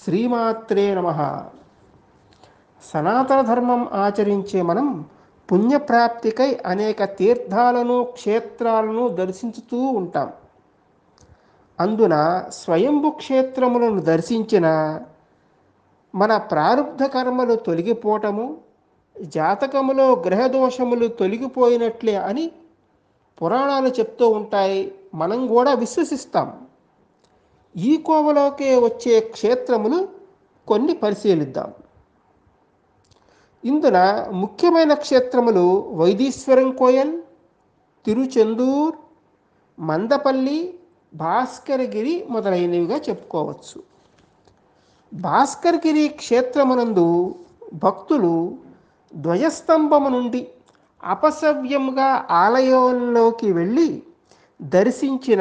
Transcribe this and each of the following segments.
శ్రీమాత్రే నమః. సనాతన ధర్మం ఆచరించే మనం పుణ్యప్రాప్తికై అనేక తీర్థాలను క్షేత్రాలను దర్శించుతూ ఉంటాం. అందున స్వయంభు క్షేత్రములను దర్శించిన మన ప్రారంధ కర్మలు తొలగిపోవటము, జాతకములో గ్రహదోషములు తొలగిపోయినట్లే అని పురాణాలు చెప్తూ ఉంటాయి. మనం కూడా విశ్వసిస్తాం. ఈ కోవలోకే వచ్చే క్షేత్రములు కొన్ని పరిశీలిద్దాం. ఇందున ముఖ్యమైన క్షేత్రములు వైదీశ్వరం కోయల్, తిరుచెందూర్, మందపల్లి, భాస్కరగిరి మొదలైనవిగా చెప్పుకోవచ్చు. భాస్కరగిరి క్షేత్రమునందు భక్తులు ధ్వజస్తంభము నుండి అపసవ్యంగా ఆలయంలోకి వెళ్ళి దర్శించిన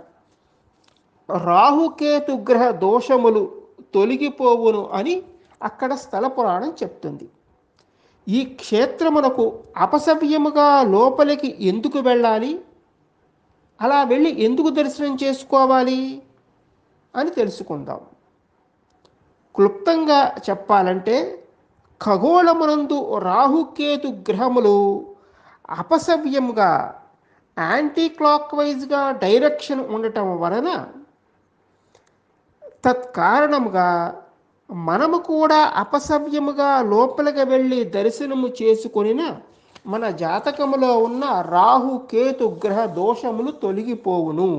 రాహుకేతు గ్రహ దోషములు తొలగిపోవును అని అక్కడ స్థల పురాణం చెప్తుంది. ఈ క్షేత్రమునకు అపసవ్యముగా లోపలికి ఎందుకు వెళ్ళాలి, అలా వెళ్ళి ఎందుకు దర్శనం చేసుకోవాలి అని తెలుసుకుందాం. క్లుప్తంగా చెప్పాలంటే, ఖగోళమునందు రాహుకేతు గ్రహములు అపసవ్యంగా యాంటీ క్లాక్ వైజ్గా డైరెక్షన్ ఉండటం వలన తత్కారణముగా మనము కూడా అపసవ్యముగా లోపలికి వెళ్ళి దర్శనము చేసుకొనిన మన జాతకములో ఉన్న రాహుకేతు గ్రహ దోషములు తొలగిపోవును.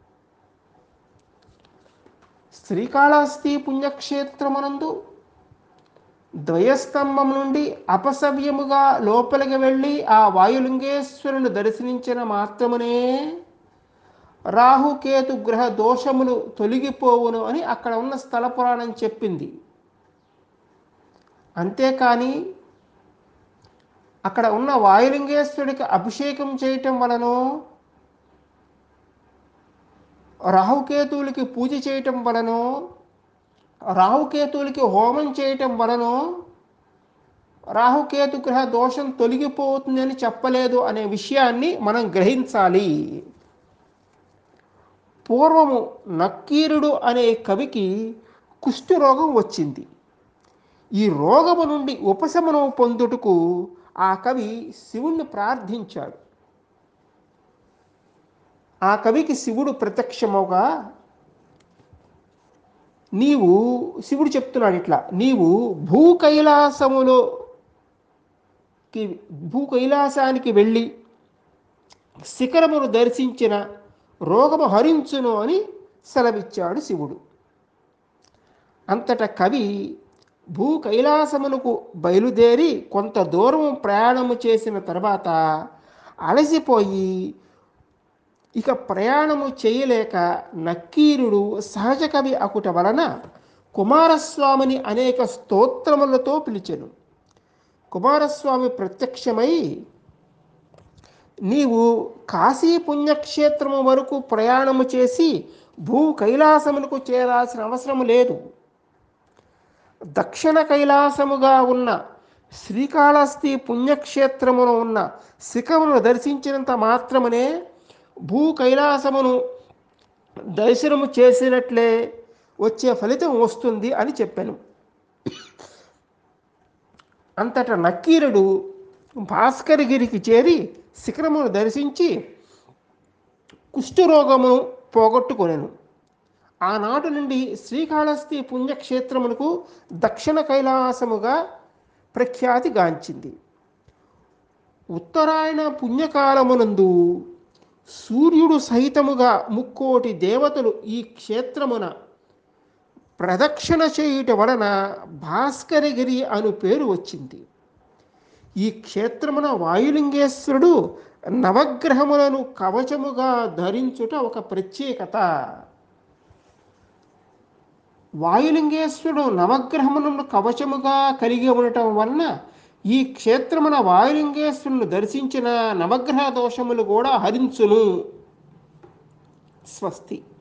శ్రీకాళహస్తి పుణ్యక్షేత్రమునందు ద్వయస్తంభం నుండి అపసవ్యముగా లోపలికి వెళ్ళి ఆ వాయులింగేశ్వరుని దర్శించిన మాత్రమునే రాహుకేతు గ్రహ దోషములు తొలగిపోవును అని అక్కడ ఉన్న స్థల పురాణం చెప్పింది. అంతేకాని అక్కడ ఉన్న వాయులింగేశ్వరుడికి అభిషేకం చేయటం వలనో, రాహుకేతువులకి పూజ చేయటం వలనో, రాహుకేతువులకి హోమం చేయటం వలనో రాహుకేతు గ్రహ దోషం తొలగిపోతుందని చెప్పలేదు అనే విషయాన్ని మనం గ్రహించాలి. పూర్వము నక్కీరుడు అనే కవికి కుష్టు రోగం వచ్చింది. ఈ రోగము నుండి ఉపశమనం పొందుటకు ఆ కవి శివుణ్ణి ప్రార్థించాడు. ఆ కవికి శివుడు ప్రత్యక్షముగా శివుడు చెప్తున్నాడు ఇట్లా, నీవు భూకైలాసానికి వెళ్ళి శిఖరమును దర్శించిన రోగము హరించును అని సెలవిచ్చాడు శివుడు. అంతటా కవి భూకైలాసమునకు బయలుదేరి కొంత దూరం ప్రయాణము చేసిన తర్వాత అలసిపోయి ఇక ప్రయాణము చేయలేక నక్కీరుడు సహజ కవి అకుట వలన కుమారస్వామిని అనేక స్తోత్రములతో పిలిచెను. కుమారస్వామి ప్రత్యక్షమై, నీవు కాశీ పుణ్యక్షేత్రము వరకు ప్రయాణము చేసి భూ కైలాసమునకు చేరాల్సిన అవసరం లేదు. దక్షిణ కైలాసముగా ఉన్న శ్రీకాళహస్తి పుణ్యక్షేత్రమును ఉన్న శిఖరమును దర్శించినంత మాత్రమునే భూ కైలాసమును దర్శనము చేసినట్లే వచ్చే ఫలితం వస్తుంది అని చెప్పాను. అంతటా నక్కీరుడు భాస్కరగిరికి చేరి శిఖరమును దర్శించి కుష్ఠరోగమును పోగొట్టుకొనెను. ఆనాటి నుండి శ్రీకాళహస్తి పుణ్యక్షేత్రమునకు దక్షిణ కైలాసముగా ప్రఖ్యాతిగాంచింది. ఉత్తరాయణ పుణ్యకాలమునందు సూర్యుడు సహితముగా 3,000,000 దేవతలు ఈ క్షేత్రమున ప్రదక్షిణ చేయుట వలన భాస్కరగిరి అను పేరు వచ్చింది. ఈ క్షేత్రమున వాయులింగేశ్వరుడు నవగ్రహములను కవచముగా ధరించుట ఒక ప్రత్యేకత. వాయులింగేశ్వరుడు నవగ్రహములను కవచముగా కలిగి ఉండటం వలన ఈ క్షేత్రమున వాయులింగేశ్వరుని దర్శించిన నవగ్రహ దోషములు కూడా హరించును. స్వస్తి.